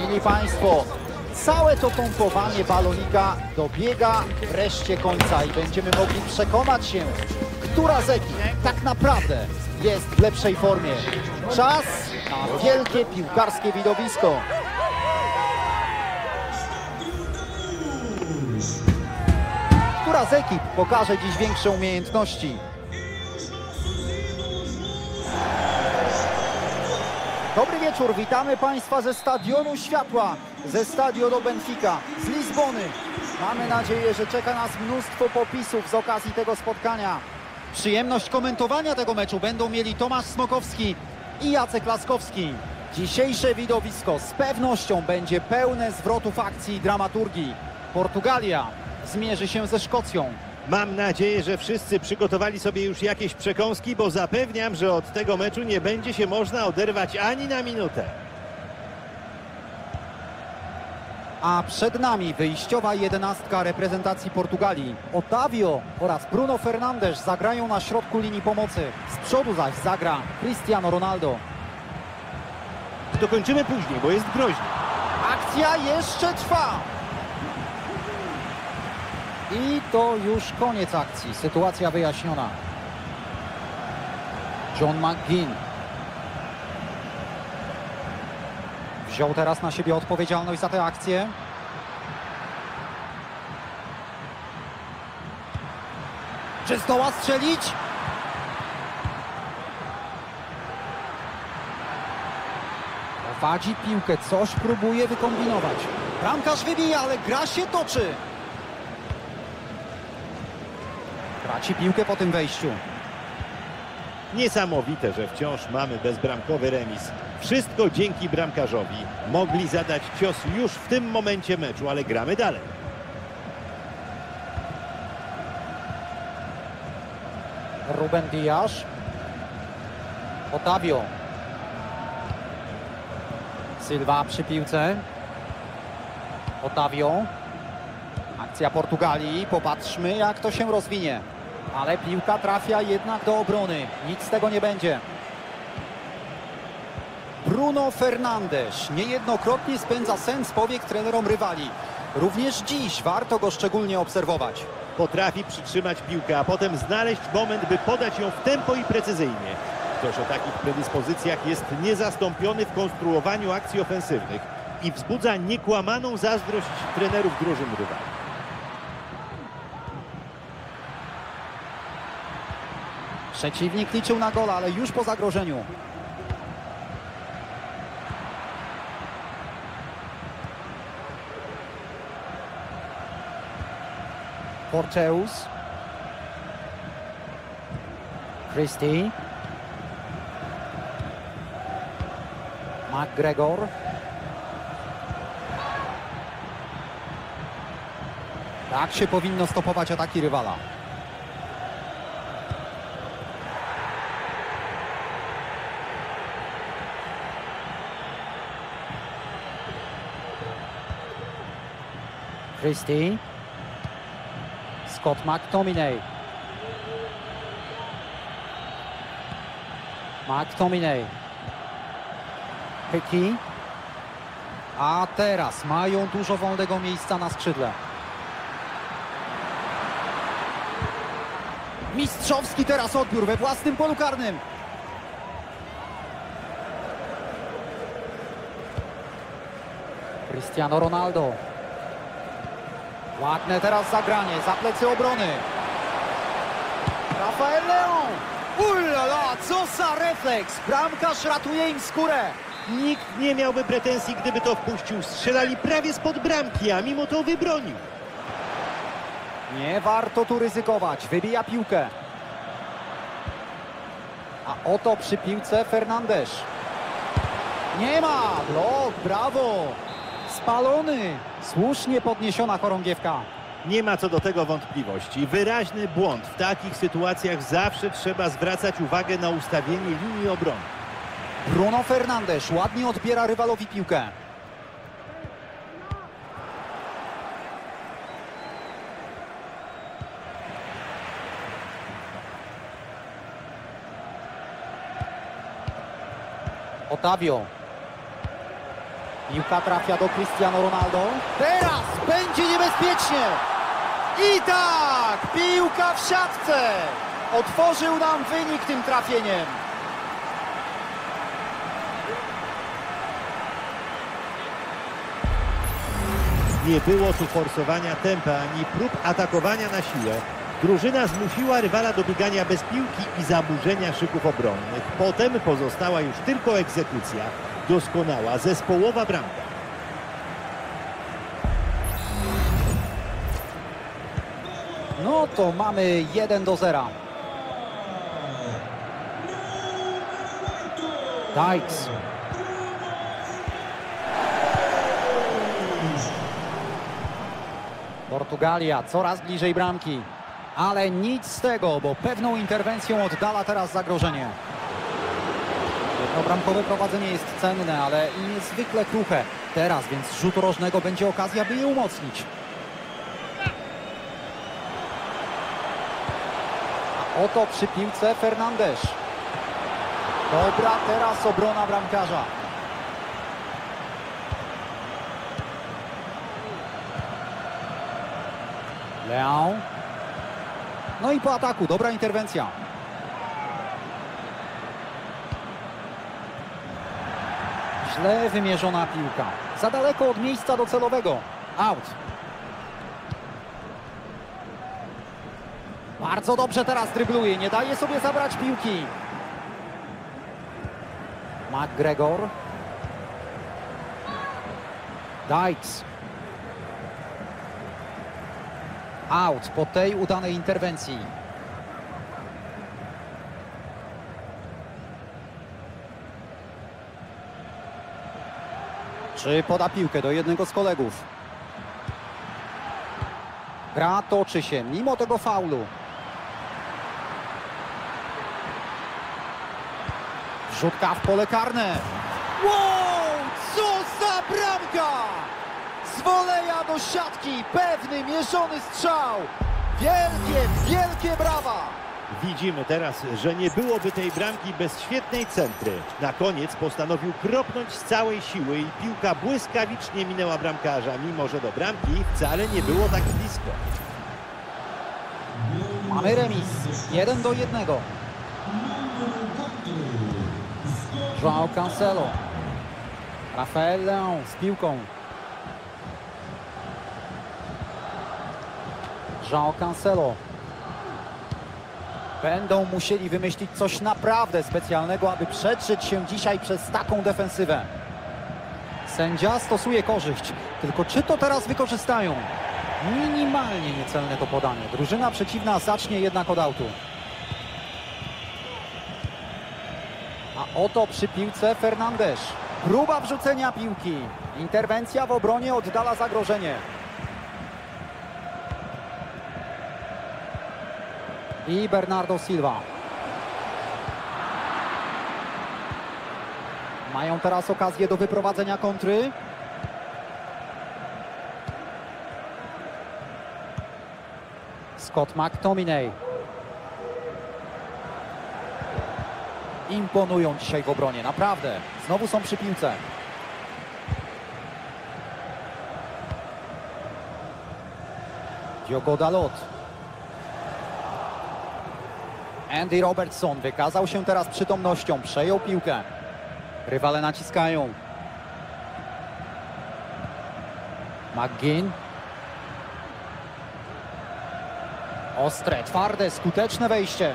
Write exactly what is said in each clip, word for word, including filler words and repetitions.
Szanowni Państwo, całe to pompowanie balonika dobiega wreszcie końca i będziemy mogli przekonać się, która z ekip tak naprawdę jest w lepszej formie. Czas na wielkie piłkarskie widowisko. Która z ekip pokaże dziś większe umiejętności? Dobry wieczór, witamy Państwa ze Stadionu Światła, ze Stadionu Benfica, z Lizbony. Mamy nadzieję, że czeka nas mnóstwo popisów z okazji tego spotkania. Przyjemność komentowania tego meczu będą mieli Tomasz Smokowski i Jacek Laskowski. Dzisiejsze widowisko z pewnością będzie pełne zwrotów akcji i dramaturgii. Portugalia zmierzy się ze Szkocją. Mam nadzieję, że wszyscy przygotowali sobie już jakieś przekąski, bo zapewniam, że od tego meczu nie będzie się można oderwać ani na minutę. A przed nami wyjściowa jedenastka reprezentacji Portugalii. Otavio oraz Bruno Fernandes zagrają na środku linii pomocy. Z przodu zaś zagra Cristiano Ronaldo. Dokończymy później, bo jest groźnie. Akcja jeszcze trwa. I to już koniec akcji. Sytuacja wyjaśniona. John McGinn wziął teraz na siebie odpowiedzialność za tę akcję. Czy zdoła strzelić? Prowadzi piłkę, coś próbuje wykombinować. Bramkarz wybija, ale gra się toczy. Traci piłkę po tym wejściu. Niesamowite, że wciąż mamy bezbramkowy remis. Wszystko dzięki bramkarzowi. Mogli zadać cios już w tym momencie meczu, ale gramy dalej. Ruben Dias. Otavio. Silva przy piłce. Otavio. Akcja Portugalii. Popatrzmy, jak to się rozwinie. Ale piłka trafia jednak do obrony. Nic z tego nie będzie. Bruno Fernandes niejednokrotnie spędza sen z powiek trenerom rywali. Również dziś warto go szczególnie obserwować. Potrafi przytrzymać piłkę, a potem znaleźć moment, by podać ją w tempo i precyzyjnie. Ktoś o takich predyspozycjach jest niezastąpiony w konstruowaniu akcji ofensywnych i wzbudza niekłamaną zazdrość trenerów drużyn rywali. Przeciwnik liczył na gola, ale już po zagrożeniu. Porteus. Christie. McGregor. Tak się powinno stopować ataki rywala. Christie. Scott McTominay. McTominay. Hickey. A teraz mają dużo wolnego miejsca na skrzydle. Mistrzowski teraz odbiór we własnym polu karnym. Cristiano Ronaldo. Ładne teraz zagranie, za plecy obrony. Rafael Leão. Ulala, co za refleks. Bramkarz ratuje im skórę. Nikt nie miałby pretensji, gdyby to wpuścił. Strzelali prawie spod bramki, a mimo to wybronił. Nie warto tu ryzykować. Wybija piłkę. A oto przy piłce Fernandes. Nie ma. Blok, brawo. Spalony. Słusznie podniesiona chorągiewka. Nie ma co do tego wątpliwości. Wyraźny błąd. W takich sytuacjach zawsze trzeba zwracać uwagę na ustawienie linii obrony. Bruno Fernandes ładnie odbiera rywalowi piłkę. Otavio. Piłka trafia do Cristiano Ronaldo. Teraz będzie niebezpiecznie. I tak, piłka w siatce. Otworzył nam wynik tym trafieniem. Nie było tu forsowania tempa ani prób atakowania na siłę. Drużyna zmusiła rywala do biegania bez piłki i zaburzenia szyków obronnych. Potem pozostała już tylko egzekucja. Doskonała, zespołowa bramka. No to mamy jeden do zera. Dykes. Portugalia coraz bliżej bramki. Ale nic z tego, bo pewną interwencją oddala teraz zagrożenie. Jednobramkowe prowadzenie jest cenne, ale i niezwykle kruche. Teraz więc z rzutu rożnego będzie okazja, by je umocnić. A oto przy piłce Fernandes. Dobra, teraz obrona bramkarza. Leão. No i po ataku, dobra interwencja. Źle wymierzona piłka. Za daleko od miejsca docelowego. Out. Bardzo dobrze teraz drybluje. Nie daje sobie zabrać piłki. McGregor. Dykes. Out po tej udanej interwencji. Czy poda piłkę do jednego z kolegów? Gra toczy się mimo tego faulu. Wrzutka w pole karne. Wow! Co za bramka! Z woleja do siatki, pewny, mierzony strzał. Wielkie, wielkie brawa! Widzimy teraz, że nie byłoby tej bramki bez świetnej centry. Na koniec postanowił kropnąć z całej siły i piłka błyskawicznie minęła bramkarza, mimo że do bramki wcale nie było tak blisko. Mamy remis, jeden do jednego. João Cancelo. Rafael Leão z piłką. João Cancelo. Będą musieli wymyślić coś naprawdę specjalnego, aby przetrzeć się dzisiaj przez taką defensywę. Sędzia stosuje korzyść. Tylko czy to teraz wykorzystają? Minimalnie niecelne to podanie. Drużyna przeciwna zacznie jednak od autu. A oto przy piłce Fernandes. Próba wrzucenia piłki. Interwencja w obronie oddala zagrożenie. I Bernardo Silva. Mają teraz okazję do wyprowadzenia kontry. Scott McTominay. Imponują dzisiaj w obronie, naprawdę. Znowu są przy piłce. Diogo Dalot. Andy Robertson wykazał się teraz przytomnością, przejął piłkę. Rywale naciskają. McGinn. Ostre, twarde, skuteczne wejście.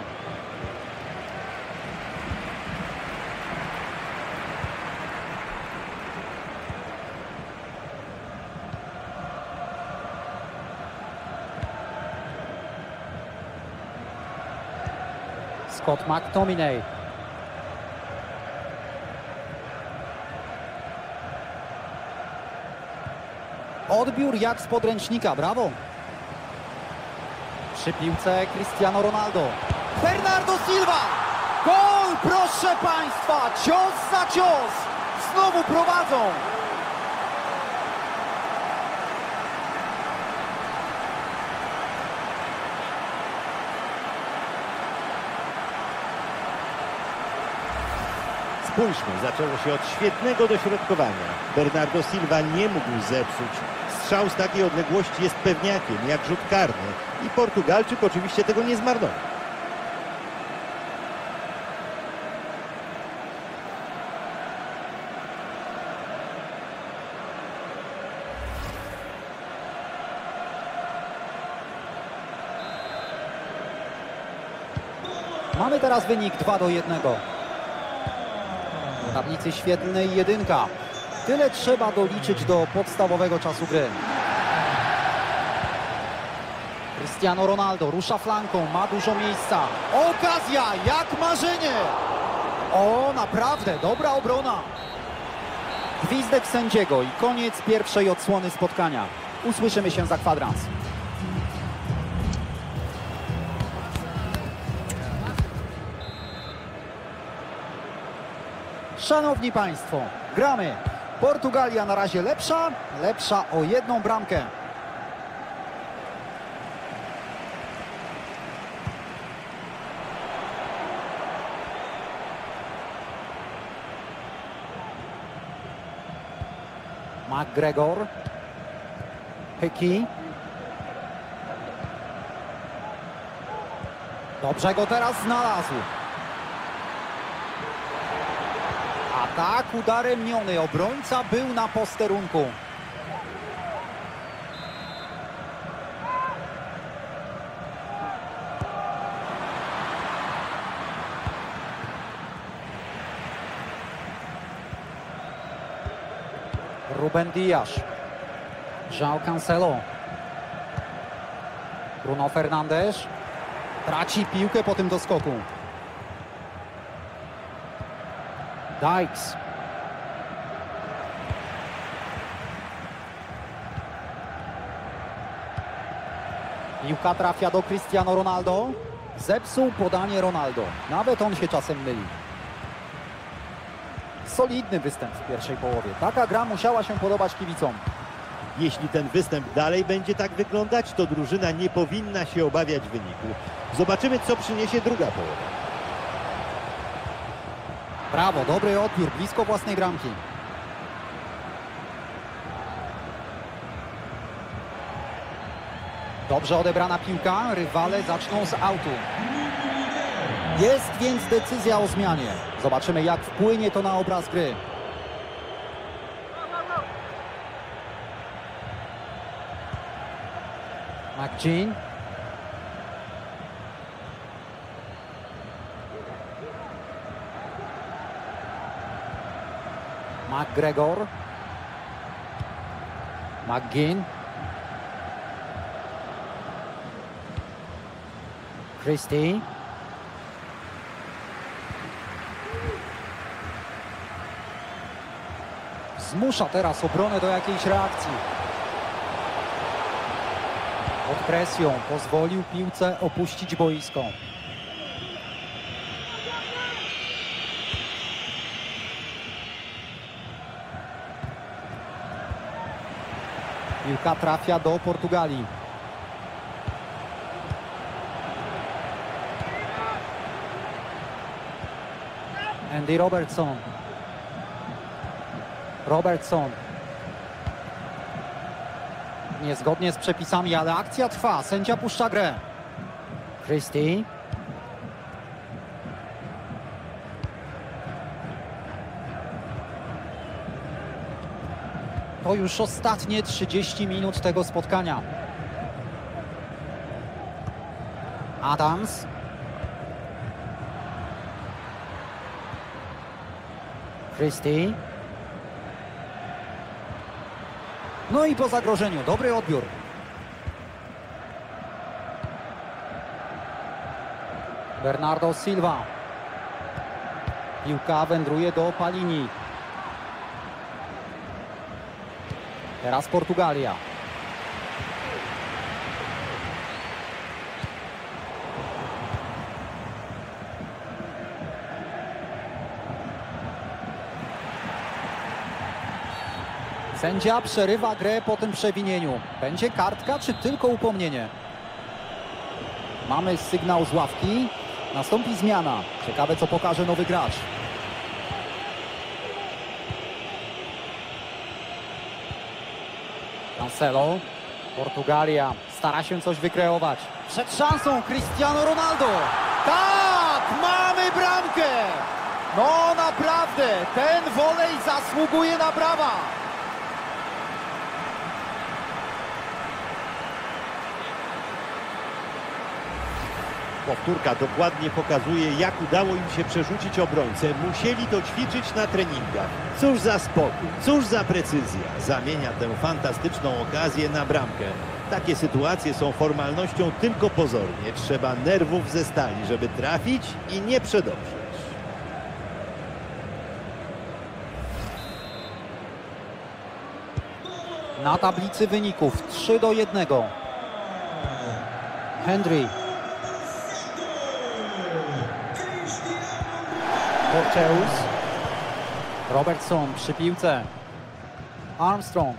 Scott McTominay. Odbiór jak z podręcznika, brawo. Przy piłce Cristiano Ronaldo. Bernardo Silva! Gol, proszę Państwa! Cios za cios! Znowu prowadzą! Spójrzmy, zaczęło się od świetnego dośrodkowania. Bernardo Silva nie mógł zepsuć. Strzał z takiej odległości jest pewniakiem, jak rzut karny. I Portugalczyk oczywiście tego nie zmarnował. Mamy teraz wynik dwa do jednego. W tablicy świetlnej jedynka. Tyle trzeba doliczyć do podstawowego czasu gry. Cristiano Ronaldo rusza flanką, ma dużo miejsca. Okazja, jak marzenie! O, naprawdę, dobra obrona. Gwizdek sędziego i koniec pierwszej odsłony spotkania. Usłyszymy się za kwadrans. Szanowni Państwo, gramy. Portugalia na razie lepsza, lepsza o jedną bramkę. McGregor. Hickey. Dobrze go teraz znalazł. Atak udaremniony, obrońca był na posterunku. Ruben Dias. João Cancelo. Bruno Fernandes. Traci piłkę po tym doskoku. Dykes. Piłka trafia do Cristiano Ronaldo. Zepsuł podanie Ronaldo. Nawet on się czasem myli. Solidny występ w pierwszej połowie. Taka gra musiała się podobać kibicom. Jeśli ten występ dalej będzie tak wyglądać, to drużyna nie powinna się obawiać wyniku. Zobaczymy, co przyniesie druga połowa. Brawo, dobry odbiór, blisko własnej bramki. Dobrze odebrana piłka, rywale zaczną z autu. Jest więc decyzja o zmianie. Zobaczymy, jak wpłynie to na obraz gry. McGinn. McGregor. McGinn. Christie. Zmusza teraz obronę do jakiejś reakcji. Pod presją pozwolił piłce opuścić boisko. Piłka trafia do Portugalii. Andy Robertson. Robertson. Niezgodnie z przepisami, ale akcja trwa. Sędzia puszcza grę. Christie. To już ostatnie trzydzieści minut tego spotkania. Adams. Christie. No i po zagrożeniu, dobry odbiór. Bernardo Silva. Piłka wędruje do Palini. Teraz Portugalia. Sędzia przerywa grę po tym przewinieniu. Będzie kartka, czy tylko upomnienie? Mamy sygnał z ławki. Nastąpi zmiana. Ciekawe, co pokaże nowy gracz. Cancelo. Portugalia stara się coś wykreować. Przed szansą Cristiano Ronaldo. Tak, mamy bramkę. No naprawdę, ten wolej zasługuje na brawa. Powtórka dokładnie pokazuje, jak udało im się przerzucić obrońcę. Musieli to ćwiczyć na treningach. Cóż za spokój, cóż za precyzja. Zamienia tę fantastyczną okazję na bramkę. Takie sytuacje są formalnością tylko pozornie. Trzeba nerwów ze stali, żeby trafić i nie przedobrzyć. Na tablicy wyników trzy do jednego. Henry. Porteus. Robertson przy piłce. Armstrong.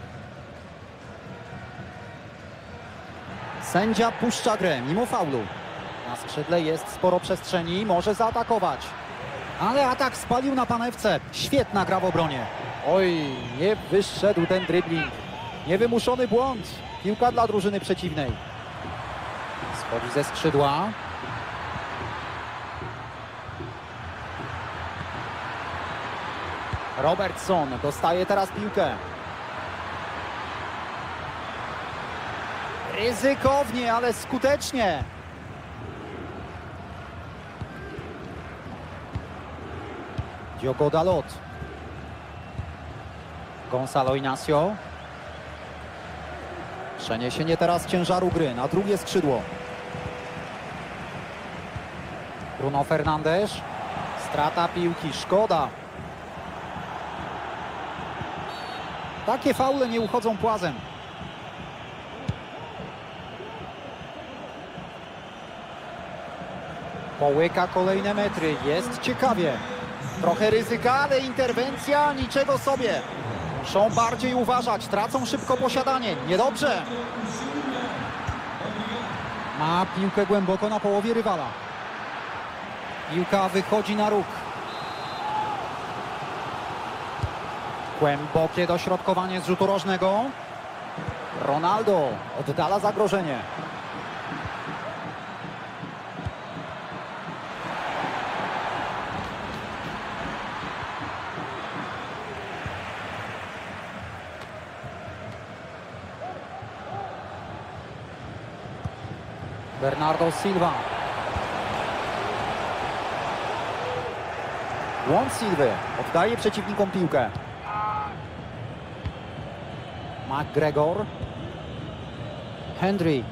Sędzia puszcza grę mimo faulu. Na skrzydle jest sporo przestrzeni, może zaatakować. Ale atak spalił na panewce. Świetna gra w obronie. Oj, nie wyszedł ten dribbling. Niewymuszony błąd. Piłka dla drużyny przeciwnej. Schodzi ze skrzydła. Robertson dostaje teraz piłkę. Ryzykownie, ale skutecznie. Diogo Dalot. Gonzalo Inacio. Przeniesienie teraz ciężaru gry na drugie skrzydło. Bruno Fernandes. Strata piłki, szkoda. Takie faule nie uchodzą płazem. Połyka kolejne metry, jest ciekawie. Trochę ryzyka, ale interwencja niczego sobie. Muszą bardziej uważać, tracą szybko posiadanie. Niedobrze. Ma piłkę głęboko na połowie rywala. Piłka wychodzi na róg. Głębokie dośrodkowanie z rzutu rożnego. Ronaldo oddala zagrożenie. Bernardo Silva. Błąd Silwy. Oddaje przeciwnikom piłkę. McGregor. Henry.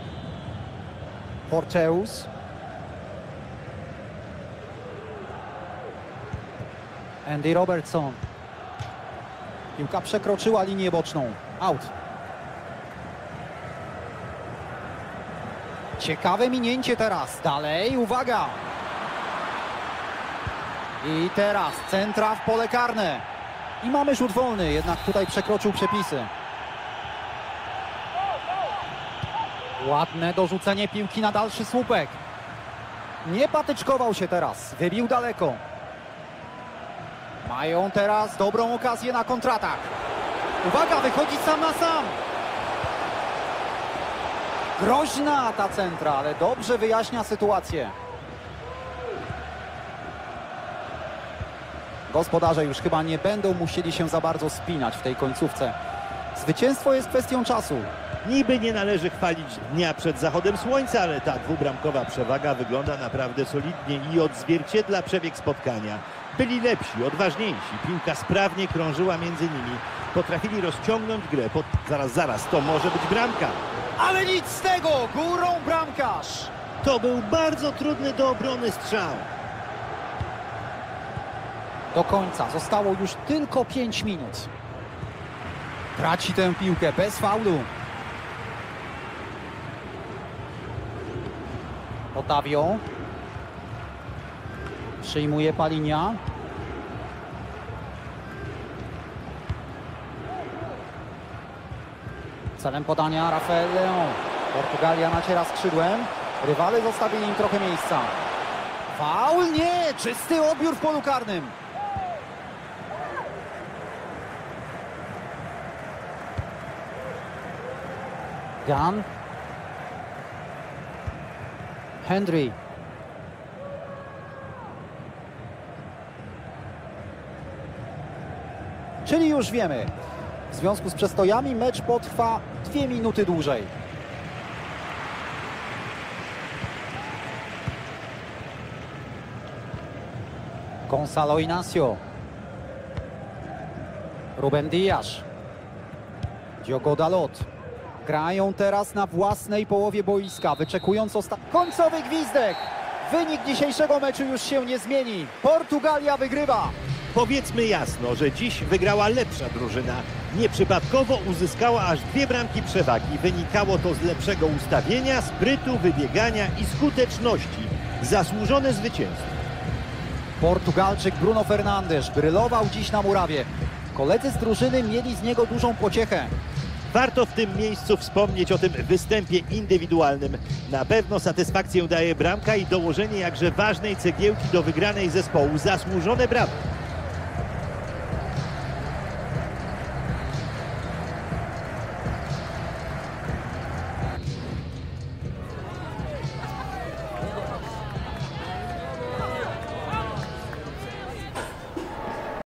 Porteus. Andy Robertson. Piłka przekroczyła linię boczną. Out. Ciekawe minięcie teraz. Dalej, uwaga. I teraz centra w pole karne. I mamy rzut wolny, jednak tutaj przekroczył przepisy. Ładne dorzucenie piłki na dalszy słupek. Nie patyczkował się teraz, wybił daleko. Mają teraz dobrą okazję na kontratak. Uwaga, wychodzi sam na sam. Groźna ta centra, ale dobrze wyjaśnia sytuację. Gospodarze już chyba nie będą musieli się za bardzo spinać w tej końcówce. Zwycięstwo jest kwestią czasu. Niby nie należy chwalić dnia przed zachodem słońca, ale ta dwubramkowa przewaga wygląda naprawdę solidnie i odzwierciedla przebieg spotkania. Byli lepsi, odważniejsi, piłka sprawnie krążyła między nimi. Potrafili rozciągnąć grę. Pod... Zaraz, zaraz, to może być bramka. Ale nic z tego, górą bramkarz. To był bardzo trudny do obrony strzał. Do końca zostało już tylko pięć minut. Traci tę piłkę bez faulu. Otavio. Przyjmuje Palinia. Celem podania Rafael Leão. Portugalia naciera skrzydłem. Rywale zostawili im trochę miejsca. Faul? Nie! Czysty odbiór w polu karnym. Gunn. Henry. Czyli już wiemy, w związku z przestojami mecz potrwa dwie minuty dłużej. Gonzalo Inacio. Ruben Dias. Diogo Dalot. Grają teraz na własnej połowie boiska, wyczekując ostatni. Końcowy gwizdek! Wynik dzisiejszego meczu już się nie zmieni. Portugalia wygrywa. Powiedzmy jasno, że dziś wygrała lepsza drużyna. Nieprzypadkowo uzyskała aż dwie bramki przewagi. Wynikało to z lepszego ustawienia, sprytu, wybiegania i skuteczności. Zasłużone zwycięstwo. Portugalczyk Bruno Fernandes brylował dziś na murawie. Koledzy z drużyny mieli z niego dużą pociechę. Warto w tym miejscu wspomnieć o tym występie indywidualnym. Na pewno satysfakcję daje bramka i dołożenie jakże ważnej cegiełki do wygranej zespołu. Zasłużone brawa.